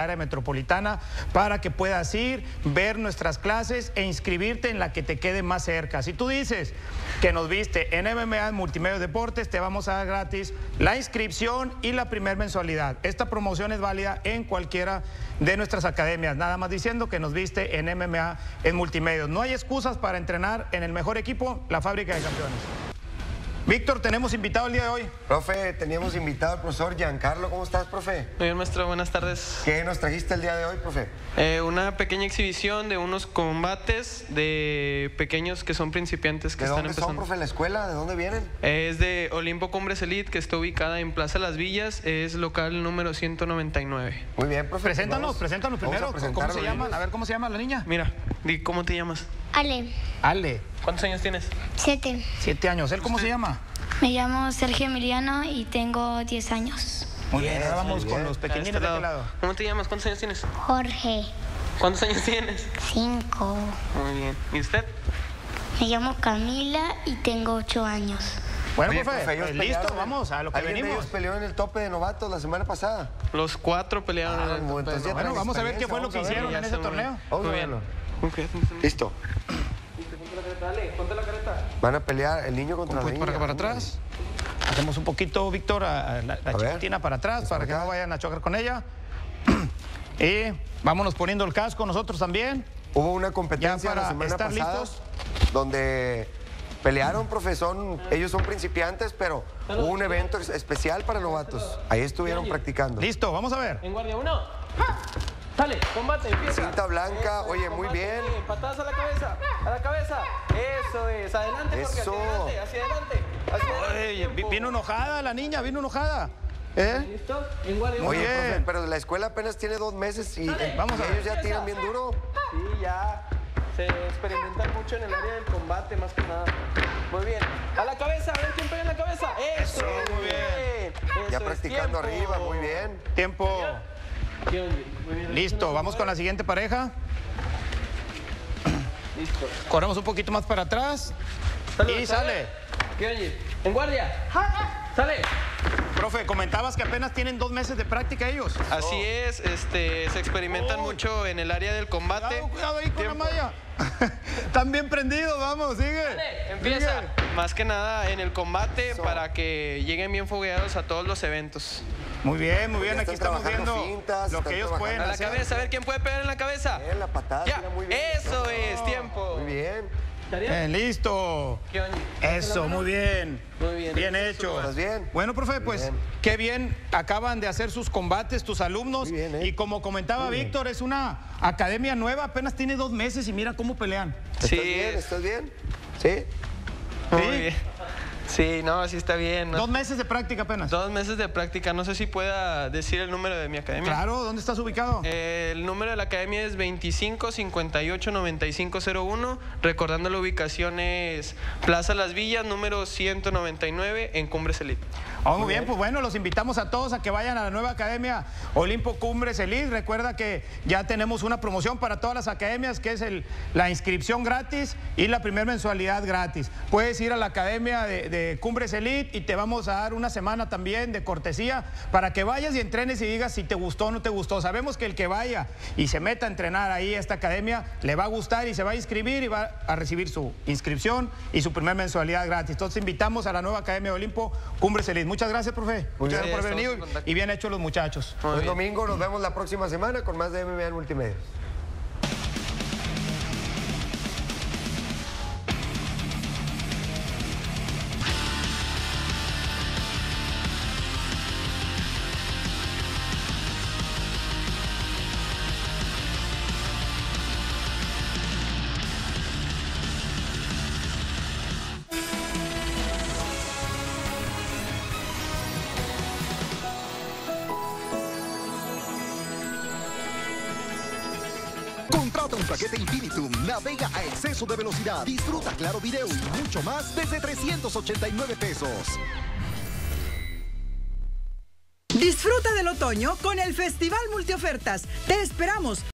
área metropolitana para que puedas ir, ver nuestras clases e inscribirte en la que te quede más cerca. Si tú dices que nos viste en MMA, en Multimedios Deportes, te vamos a dar gratis la inscripción y la primera mensualidad. Esta promoción es válida en cualquiera de nuestras academias, nada más diciendo que nos viste en MMA, en Multimedios. No hay excusas para entrenar en el mejor equipo, la Fábrica de Campeones. Víctor, tenemos invitado el día de hoy. Profe, teníamos invitado al profesor Giancarlo. ¿Cómo estás, profe? Muy bien, maestro. Buenas tardes. ¿Qué nos trajiste el día de hoy, profe? Una pequeña exhibición de unos combates de pequeños que son principiantes que están empezando. ¿De dónde son, profe, la escuela? ¿De dónde vienen? Es de Olimpo Cumbres Elite, que está ubicada en Plaza Las Villas. Es local número 199. Muy bien, profe. Preséntanos primero. ¿Cómo se llaman? A ver, ¿cómo se llama la niña? Mira, ¿cómo te llamas? Ale. Ale. ¿Cuántos años tienes? 7. 7 años. ¿Él cómo se llama? Me llamo Sergio Emiliano y tengo 10 años. Muy bien, ahora vamos con los pequeñines de aquel lado. ¿Cómo te llamas? ¿Cuántos años tienes? Jorge. ¿Cuántos años tienes? 5. Muy bien. ¿Y usted? Me llamo Camila y tengo 8 años. Bueno, Oye, profe, ellos listo, pelearon, vamos a lo que ¿alguien de venimos. ellos peleó en el tope de novatos la semana pasada? Los 4 pelearon en el tope. entonces ya Bueno, vamos a ver qué fue lo que Vamos a hicieron verlo. en ese torneo. Vamos a Muy bien. verlo. Listo. Dale, ponte la careta. Van a pelear el niño Un contra la poquito niña. para atrás. Hacemos un poquito, Víctor, a la ver. chiquitina para atrás, para que acá. no vayan a chocar con ella. Y vámonos poniendo el casco nosotros también. Hubo una competencia Ya para la semana estar pasada listos. donde pelearon, profe, ellos son principiantes, pero hubo un evento especial para novatos. Ahí estuvieron practicando. Listo, vamos a ver. En guardia 1. Sale, combate, empieza. Cinta blanca, oye, muy Combate, bien. patadas a la cabeza, a la cabeza. Eso es, adelante, Jorge, Eso. hacia adelante, hacia adelante. Oye, Tiempo. vino enojada la niña, vino enojada. ¿Listo? En guardia Muy 1. bien. Profe, pero la escuela apenas tiene 2 meses y Vamos a ver. ellos ya tiran bien duro. Sí, ya. Se experimentan mucho en el área del combate, más que nada. Muy bien. A la cabeza, a ver quién pega en la cabeza. Eso, muy bien. Ya Eso es, practicando tiempo. arriba, muy bien. Tiempo. Muy bien. Listo, vamos con la siguiente pareja. Listo. Corremos un poquito más para atrás. Y sale. En guardia. Sale. Profe, comentabas que apenas tienen 2 meses de práctica ellos. Así es, se experimentan mucho en el área del combate. Cuidado ahí con la malla. Están bien prendidos, vamos, sigue. Empieza. Sigue. Más que nada en el combate para que lleguen bien fogueados a todos los eventos. Muy bien, muy bien. Ya Aquí están estamos viendo trabajando fintas, lo están que ellos pueden A la hacer. cabeza, a ver quién puede pegar en la cabeza. La patada, Ya, tira muy bien. eso es, tiempo. Muy bien. Bien, listo. Eso, muy bien. Muy bien. Bien hecho. ¿Estás bien? Bueno, profe, pues bien. qué bien acaban de hacer sus combates tus alumnos. Muy bien, ¿eh? Y como comentaba Muy bien. Víctor, es una academia nueva, apenas tiene 2 meses y mira cómo pelean. Sí, ¿Estás bien? ¿Estás bien? Sí. muy Sí. bien. Sí, no, sí está bien. ¿no? 2 meses de práctica apenas. 2 meses de práctica. No sé si pueda decir el número de mi academia. Claro, ¿dónde estás ubicado? El número de la academia es 2558-9501. Recordando la ubicación es Plaza Las Villas, número 199 en Cumbres Elite. Muy bien, pues bueno, los invitamos a todos a que vayan a la nueva academia Olimpo Cumbres Elite. Recuerda que ya tenemos una promoción para todas las academias, que es la inscripción gratis y la primera mensualidad gratis. Puedes ir a la academia de Cumbres Elite y te vamos a dar una semana también de cortesía para que vayas y entrenes y digas si te gustó o no te gustó. Sabemos que el que vaya y se meta a entrenar ahí a esta academia le va a gustar y se va a inscribir y va a recibir su inscripción y su primera mensualidad gratis. Entonces invitamos a la nueva academia Olimpo Cumbres Elite. Muchas gracias, profe. Muchas gracias por haber venido y bien hecho los muchachos. Buen domingo, nos vemos la próxima semana con más de MMA en Multimedios. Contrata un paquete Infinitum, navega a exceso de velocidad, disfruta Claro Video y mucho más desde 389 pesos. Disfruta del otoño con el Festival Multiofertas. Te esperamos